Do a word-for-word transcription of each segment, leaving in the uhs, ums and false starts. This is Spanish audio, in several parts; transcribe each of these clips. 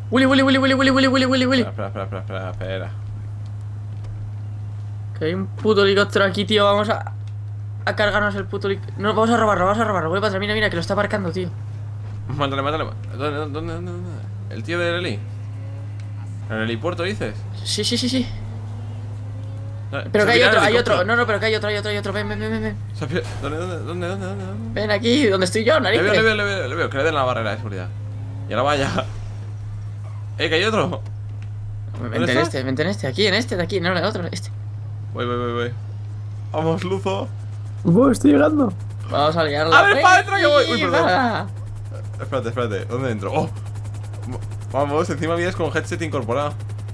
Willy, Willy, Willy, Willy, Willy, Willy, Willy, Willy, Willy. Espera, espera, espera, espera, espera. Que hay un puto helicóptero aquí, tío. Vamos a, a cargarnos el puto helicóptero. No, vamos a robarlo, vamos a robarlo. Voy para atrás, mira, mira, que lo está aparcando, tío. Mátale, mátale. ¿Dónde, dónde, dónde, dónde? ¿El tío del heli? ¿En el helipuerto dices? Sí, sí, sí, sí. No, Pero se que hay pira el otro, hay helicóptero. otro. No, no, pero que hay otro, hay otro, hay otro. Ven, ven, ven, ven, ven. Se pira- ¿Dónde, dónde, dónde, dónde, dónde, dónde? Ven aquí, donde estoy yo, Le narices. veo, le veo, le veo, le veo, que le den la barrera de seguridad. Y ahora vaya. ¡Eh, que hay otro! Vente en está? este, vente en este, aquí, en este, de aquí, no en el otro, este. Voy, voy, voy, voy. Vamos, Luzo. Voy, estoy llegando. Vamos a liarla. A ver, para adentro que voy. Uy, ¡Ven! perdón. Va. Espérate, espérate. ¿Dónde entro? ¡Oh! Vamos, encima vienes con headset incorporado.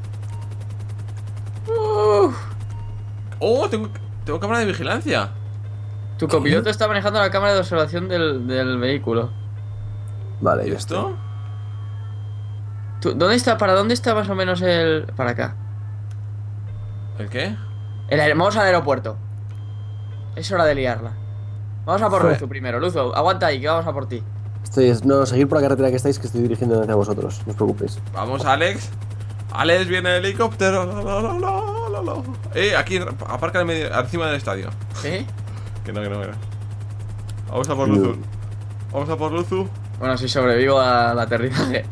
Uf. ¡Oh! Tengo, tengo cámara de vigilancia. Tu copiloto está manejando la cámara de observación del, del vehículo. Vale, ¿Y ya esto? estoy. ¿Tú- ¿Dónde está? ¿Para dónde está más o menos el...? Para acá. ¿El qué? El, aer- vamos al aeropuerto. Es hora de liarla. Vamos a por Joder. Luzu primero. Luzu, aguanta ahí, que vamos a por ti. Estoy, no, seguir por la carretera que estáis, que estoy dirigiendo hacia vosotros. No os preocupéis. Vamos, Alex. Alex, viene el helicóptero. La, la, la, la, la, la. Eh, aquí, aparca en medio, encima del estadio. ¿Sí? Que no, que no, que no. Vamos a por Luzu. Vamos a por Luzu. Bueno, si sobrevivo al aterrizaje.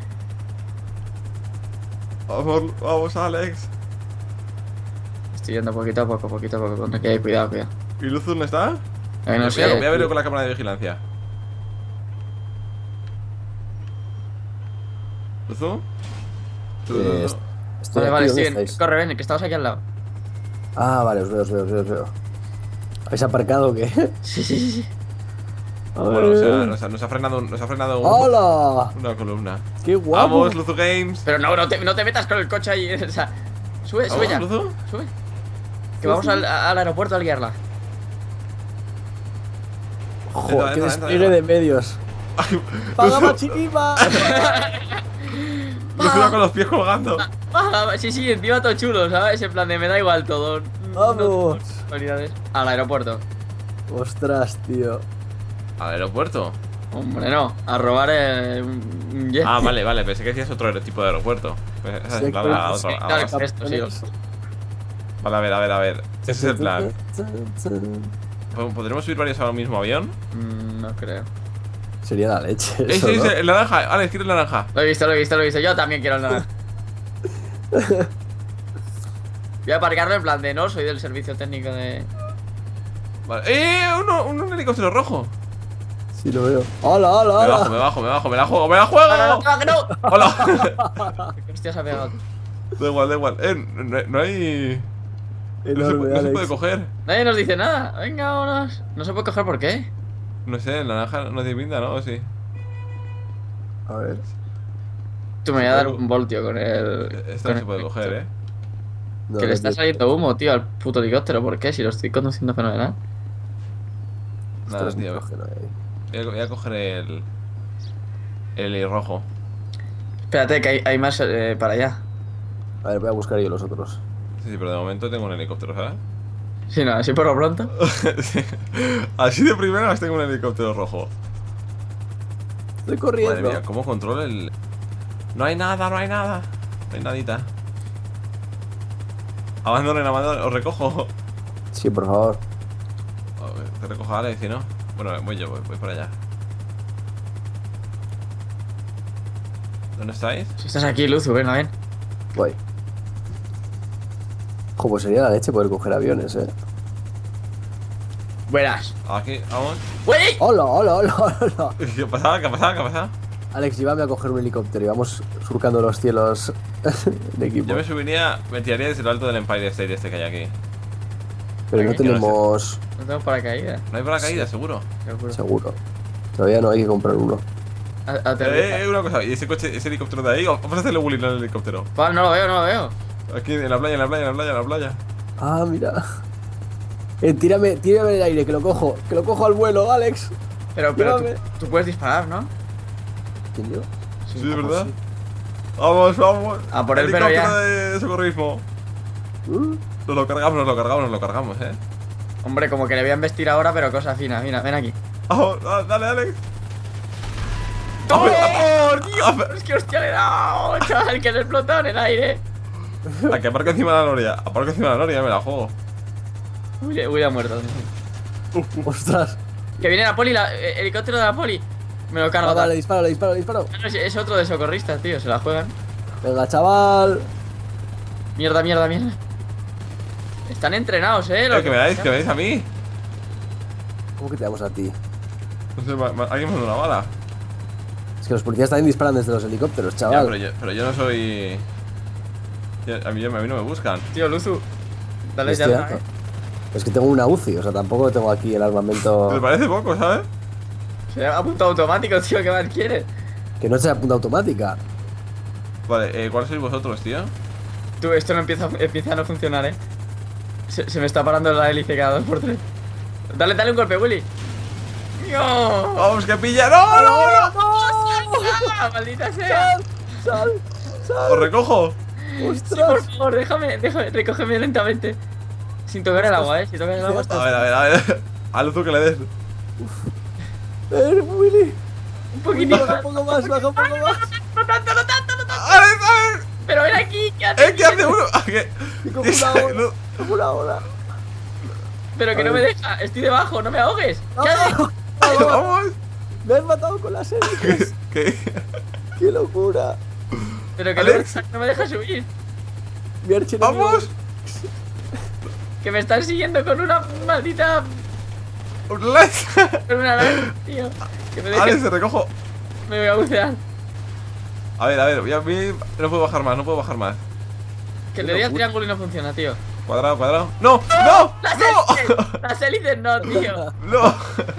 Vamos, vamos, Alex. Estoy yendo poquito a poco, poquito a poco. Con que cuidado, cuidado. ¿Y Luzu dónde está? Eh, no voy, sé. a, voy a verlo con la cámara de vigilancia. ¿Luzu? Eh, est- estoy Vale, vale, aquí, ¿dónde estoy bien. estáis? Corre, ven, que estabas aquí al lado. Ah, vale, os veo, os veo, os veo, os veo. ¿Habéis aparcado o qué? Sí, sí, sí, sí. A Bueno, o ver. sea, nos ha, nos ha frenado, nos ha frenado un- ¡Hola! una columna. ¡Qué guapo! Vamos, Luzu Games. Pero no, no te, no te metas con el coche ahí. O sea, sube, sube Vamos, ya. Luzu. Sube. Que vamos al, al aeropuerto a liarla. ¡Joder, Entra, qué entra, despliegue entra, de medios! Ay, ¡Paga Luzu, machiquipa! Luzu va con los pies colgando. Ah, sí, sí, encima todo chulo, ¿sabes? En plan de me da igual todo. ¡Vamos! Casualidades. Al aeropuerto. ¡Ostras, tío! Al aeropuerto. Hombre, no. A robar eh, un un jet. Ah, vale, vale. Pensé que decías otro tipo de aeropuerto. Pues, esa es Sí, en plan, claro, a Sí, otro- a claro, otro. esto, sí. Vale, a ver, a ver, a ver. Ese es el plan. ¿Podremos subir varios al mismo avión? Mm, no creo. Sería la leche. Eh, Eso, sí, ¿no? sí, el naranja. Alex, quiero el naranja. Lo he visto, lo he visto, lo he visto. Yo también quiero el naranja. Voy a aparcarlo en plan de no, soy del servicio técnico de. Vale. ¡Eh! Uno, un, un helicóptero rojo. Sí, lo veo. ¡Hola, hola, Me bajo, me hola! bajo, me bajo, me la juego, me la ¡No, no, no, juego. no, que no! Hola. ¿Qué hostias ha pegado? Da igual, da igual. Eh, no, no hay. No se, Enorme, no se Alex. puede coger. Nadie nos dice nada. Venga, vámonos. No se puede coger, ¿por qué? No sé, el naranja no tiene pinta, ¿no? ¿O sí? A ver. Tú me voy a dar un voltio con el. Esto con no se el- puede coger, ¿eh? No, Que le no está tiene- saliendo humo, tío, al puto helicóptero. ¿Por qué? Si lo estoy conduciendo fenomenal. Nada, Ostras, tío. nitrógeno ahí. Voy a, voy a coger el. El rojo. Espérate, que hay, hay más eh, para allá. A ver, voy a buscar yo los otros. Sí, sí, pero de momento tengo un helicóptero, ¿sabes? Sí, no, así por lo pronto. Sí. Así de primeras tengo un helicóptero rojo. Estoy Madre corriendo. mía, ¿cómo controlo el...? No hay nada, no hay nada. No hay nadita. Abandonen, abandonen, os recojo. Sí, por favor. A ver, te recojo a Alex, si no. Bueno, voy yo, voy, voy para allá. ¿Dónde estáis? Si estás aquí, Luzu, venga, ven. Voy. Jo, pues sería la leche poder coger aviones, eh. Verás. Aquí, vamos. ¡Wey! Hola, hola, hola, hola. ¿Qué ha pasado? ¿Qué ha pasado? ¿Qué ha pasado? Alex, llévame a coger un helicóptero y vamos surcando los cielos de equipo. Yo me subiría, me tiraría desde lo alto del Empire State este que hay aquí. Pero no Aquí, que no sé. tenemos... No tengo paracaídas. No hay paracaídas, seguro. Seguro. Seguro. Todavía no hay que comprar uno. A- aterriza. Eh, eh, una cosa, ¿y ese coche, ese helicóptero de ahí? Vamos a hacerle bullying al helicóptero. Vale, no lo veo, no lo veo. Aquí, en la playa, en la playa, en la playa, en la playa. Ah, mira. Eh, tírame, tírame el aire, que lo cojo. Que lo cojo al vuelo, Alex. Pero, pero tú, Llévame. tú puedes disparar, ¿no? ¿Quién yo? Sí, de Ah, verdad. sí. Vamos, vamos. A por él, pero Helicóptero ya. de socorrismo. Uh, Nos lo cargamos, nos lo cargamos, nos lo cargamos, eh. Hombre, como que le voy a embestir ahora, pero cosa fina. Mira, ven aquí. Vamos, da- dale, Alex. ¡Toma! ¡Por Dios! Dios, es que hostia le he dado, chaval, que le he explotado en el aire. A que aparco encima de la noria. Aparco encima de la noria, me la juego. Uy, hubiera muerto. Ostras. Que viene la poli, la, el helicóptero de la poli. Me lo cargo. Ah, vale, disparo, le disparo, le disparo. No, no, es, es otro de socorristas, tío, se la juegan. Venga, chaval. Mierda, mierda, mierda. Están entrenados, eh. Eh, que me dais, que me dais a mí. ¿Cómo que te damos a ti? No sé, ma- ma- alguien me da una bala. Es que los policías también disparan desde los helicópteros, Ya, chaval. pero yo, pero yo no soy. Yo- A mí, a mí no me buscan. Tío, Luzu. Dale Estoy ya. harto. Es que tengo una U C I, o sea, tampoco tengo aquí el armamento. Me parece poco, ¿sabes? Se ha apuntado automático, tío, ¿qué más quieres? Que no sea punta automática. Vale, eh, ¿cuáles sois vosotros, tío? Tú, esto no empieza, empieza a no funcionar, eh. Se, se me está parando la hélice cada dos por tres. Dale, dale un golpe, Willy. ¡No! ¡Vamos, que pilla! ¡No, no, no! ¡Ah, maldita sea! Sal, sal. ¡Os recojo! Sí, por Ostras. favor, déjame, déjame, recógeme lentamente. Sin tocar el agua, eh. Sin tocar el agua. A ver, a ver, a ver. A Luzu que le des. Eh, Willy. Un poquitito Baja más. un poco más, baja un poco más. No tanto, no tanto, no tanto. ¡A ver, a ver! Pero ven aquí, ¿qué haces? ¡Eh, qué hace uno! ¿A qué? Y como una hora. Lu- Como una hora. Pero que A no me ver. deja, estoy debajo, no me ahogues. ¡No! ¿Qué haces? ¡No! ¡Vamos! Me has matado con las hélices. ¿Qué? ¡Qué locura! Pero que no me, Alex. deja- no me deja subir. Mi archienemigo. ¡Vamos! Que me están siguiendo con una maldita. ¡Un like! Con una lanza, tío. Que me Alex, deje. te recojo. Me voy a bucear. A ver, a ver, ya vi- no puedo bajar más, no puedo bajar más. Que le doy al triángulo y no funciona, tío. Cuadrado, cuadrado. ¡No! ¡No! ¡Las ¡No! hélices! ¡Las hélices no, tío! ¡No!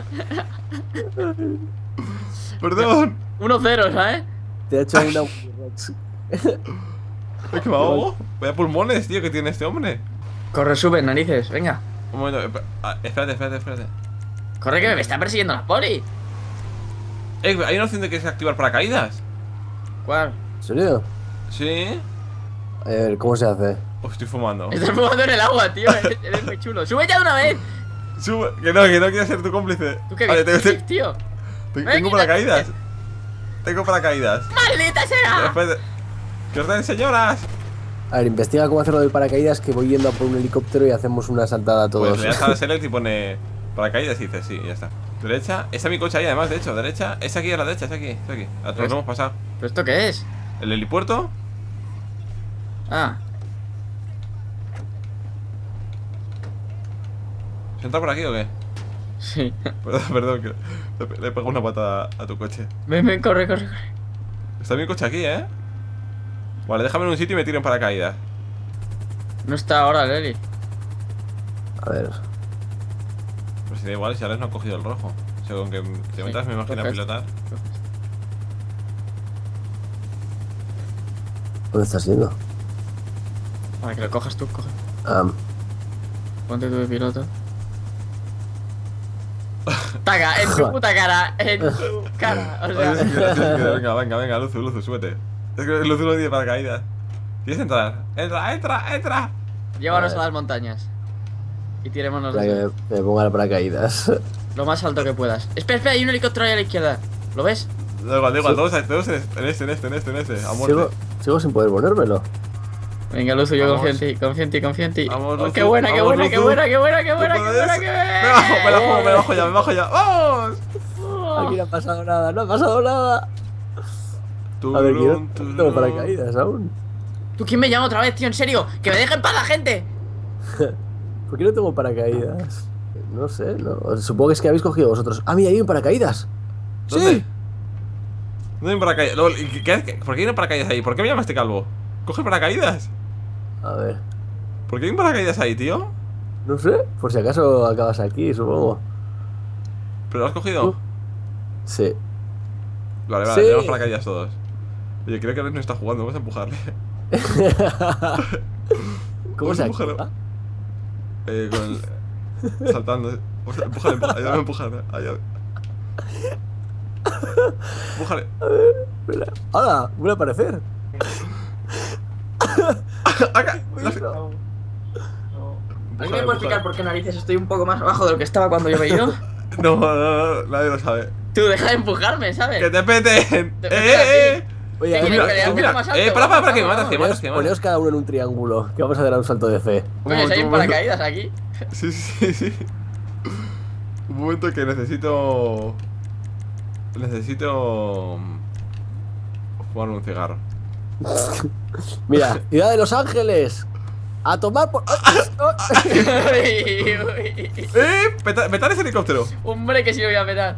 Perdón. uno cero, ¿sabes? Te ha hecho una Rex. Es que me ahogo. Vaya pulmones, tío, que tiene este hombre. Corre, sube, narices, venga. Un momento, esp- ah, espérate, espérate, espérate. Corre, que me está persiguiendo la poli. Eh, hay una opción de que es activar paracaídas. ¿Cuál? ¿En serio? Sí. A ver, ¿cómo se hace? Oh, estoy fumando. Estás fumando en el agua, tío. Eres, eres muy chulo. ¡Sube ya de una vez! Sube, que no, que no quiero ser tu cómplice. ¿Tú qué Vale, tengo, dices, tío? te- Ven, tengo quítate. paracaídas. Tengo paracaídas. ¡Maldita sea! Espérate. ¡Que os den, señoras! A ver, investiga cómo hacer lo del paracaídas, que voy yendo a por un helicóptero y hacemos una saltada a todos. Pues le das a la select y pone paracaídas y dice sí, ya está. Derecha, está mi coche ahí además, de hecho, derecha, es aquí a la derecha, es aquí, es aquí. A todos lo hemos pasado. ¿Pero esto qué es? ¿El helipuerto? Ah, ¿Se entra por aquí o qué? sí. Perdón, perdón, que le, le pego una patada a tu coche. Ven, ven, corre, corre, corre. Está mi coche aquí, ¿eh? Vale, déjame en un sitio y me tiro en paracaídas. No está ahora, Leli. A ver. Pues si da igual, si Alex no ha cogido el rojo. O sea, con que te metas me imagino a coges. pilotar. ¿Dónde estás yendo? Para que lo cojas tú, coge. Ah, Ponte tú de piloto. Taca, en tu puta cara, en tu cara. O Oye, sea, sí, sí, sí, sí, venga, venga, venga, Luzu, Luzu, súbete. Es que Luzu no tiene paracaídas. ¿Quieres entrar? ¡Entra, entra, entra! llévanos a Vale. las montañas. Y tirémonos para que de me, me ponga el paracaídas. lo más alto que puedas. Espera, espera, hay un helicóptero ahí a la izquierda. ¿Lo ves? Da igual, da igual, Sí. todos, todos en este, en este, en este, en este, en este, a muerte. Sigo, sigo sin poder ponérmelo. Venga, Luzu, yo Vamos. confío en ti, confío en ti, confío en ti. Vamos, Oh, Luzu, qué buena, qué vamos, buena, qué Luzu. buena, qué buena, qué Tú buena, qué puedes. buena, qué Me bajo, me bajo, me buena. bajo ya, me bajo ya. ¡Vamos! Aquí no ha pasado nada, no ha pasado nada. A ver, quiero no tengo paracaídas aún. ¿Tú quién me llama otra vez, tío? En serio, que me dejen para la gente. ¿Por qué no tengo paracaídas? No sé, no. Supongo que es que habéis cogido vosotros. Ah, mira, hay un paracaídas. ¿Dónde? Sí. ¿Dónde hay un paracaídas? Lol, ¿y qué- qué- ¿Por qué hay un paracaídas ahí? ¿Por qué me llamaste calvo? ¿Coge paracaídas? A ver. ¿Por qué hay un paracaídas ahí, tío? No sé, por si acaso acabas aquí, supongo. ¿Pero lo has cogido? Uh. Sí. Vale, vale, Sí. tenemos paracaídas todos. Oye, creo que Alex no está jugando, vamos a empujarle. ¿Cómo Vamos se a empujarlo. activa? Eh, con el... Saltando. Vamos a empujarle, empujarle, ayúdame a empujarle. Ayúdame. Empújale. Espera. ¡Hala! Vuelve a aparecer. Acá. Bueno. ¿Alguien me puede explicar por qué narices estoy un poco más abajo de lo que estaba cuando yo me he ido? No, no, no, nadie lo sabe. Tú, deja de empujarme, ¿sabes? ¡Que te peten! Te ¡Eh, peten a eh, ti. eh! Oye, a Tú ver, mira, Mira, pelea, tú mira. más alto, Eh, para, para, para, que me vamos, matas, que me vamos. matas, que me poneos, matas. poneos cada uno en un triángulo, que vamos a dar un salto de fe. Un Oye, si momento, hay un un momento. paracaídas aquí. Sí, sí, sí. Un momento que necesito. Necesito. Fumar un cigarro. Mira, Ciudad de Los Ángeles. A tomar por. Uy, uy. ¡Eh! Peta- ¡Petar ese helicóptero! Hombre, que sí lo voy a petar.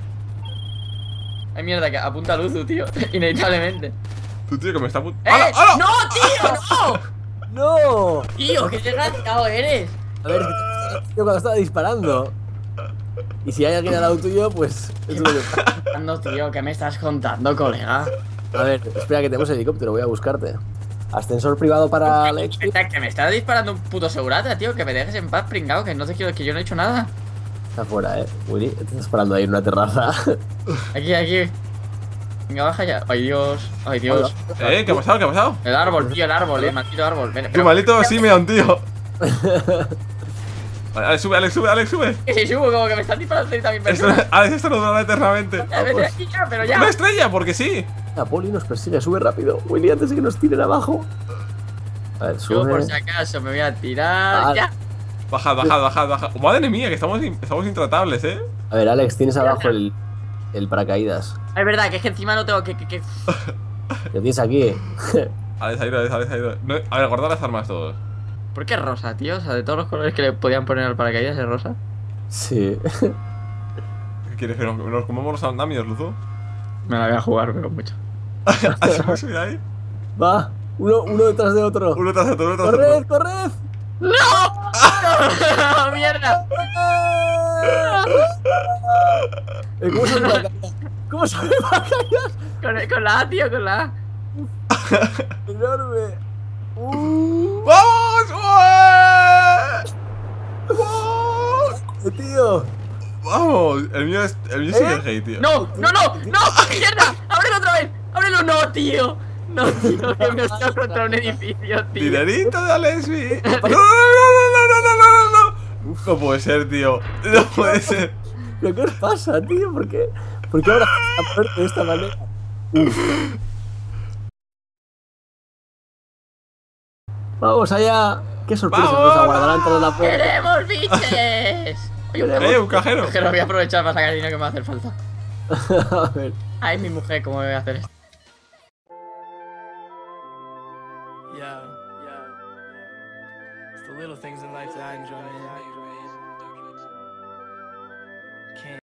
Ay, mierda, que apunta luz, tío. Inevitablemente. Tú, tío, que me está. put- ¡Eh! ¡Hala, hala! ¡No, tío! ¡No! ¡No! Tío, qué desgraciado eres. A ver, yo cuando estaba disparando. Y si hay alguien al lado tuyo, pues. Es lo que pasa. Ando, tío, ¿qué me estás contando, colega? A ver, espera que tenemos helicóptero, voy a buscarte. Ascensor privado para Alex. Está- Que me está disparando un puto segurata, tío. Que me dejes en paz, pringao. Que no te quiero, que yo no he hecho nada. Está fuera, eh. Willy, te estás parando ahí en una terraza. Aquí, aquí. Venga, baja ya. Ay, Dios. Ay, Dios. ¿Eh? ¿Qué ha pasado? ¿Qué ha pasado? El árbol, tío, el árbol, el maldito árbol. Ven, Tu pero- maldito Simeon, tío. Vale, Alex, sube, Alex, sube, Alex, sube. Que si subo, como que me están disparando treinta mil Esto, personas. Alex, esto nos durará eternamente. Ya, vete aquí ya, pero ya. Una estrella, porque sí. La poli nos persigue, sube rápido. Willy, antes de que nos tiren abajo. A ver, Yo, sube. por si acaso, me voy a tirar. Vale. Ya. Bajad, bajad, bajad, bajad. Madre mía, que estamos, in- estamos intratables, eh. A ver, Alex, tienes abajo el, el paracaídas. Es verdad, que es que encima no tengo que. que, que... Lo tienes aquí. Alex, ha ido, Alex, Alex, ha ido. No, a ver, guardad las armas todos. ¿Por qué rosa, tío? O sea, de todos los colores que le podían poner al paracaídas es rosa. Sí. ¿Qué quieres? ¿Que nos, nos comamos los andamios, Luzu? Me la voy a jugar, pero mucho. ¿Has subido ahí? Va, uno, uno detrás de otro. Uno tras otro, uno tras otro. ¡Corred, corred! ¡No! ¡Mierda! Eh, ¿Cómo se ve paracaídas? ¿Cómo se ve paracaídas? Con, con la A, tío, con la A. Enorme. Uh, ¡Vamos! ¡Ué! ¡Vamos! eh, tío. ¡Vamos! El mío es. El mío sí que es gay, tío. ¡No! ¡No, no! ¡No! ¡Mierda! ¡Ábrelo otra vez! ¡Ábrelo! ¡No, tío! No, tío, que me está contra un edificio, tío. ¡Dinerito de Alexby! ¡No, no, no, no, no, no, no, no, no! No puede ser, tío. No puede ser. ¿Pero qué os pasa, tío? ¿Por qué? ¿Por qué ahora a muerte de esta manera? Uf. Vamos allá. ¿Qué sorpresa ¡Vamos! nos aguardarán tras la puerta? ¡Queremos biches! Oye, un ¡Eh, un cajero! Que lo voy a aprovechar para sacar el dinero que me va a hacer falta. A ver. Ay, mi mujer, ¿cómo me voy a hacer esto? Yeah, yeah, yeah. It's the little things in life that I enjoy.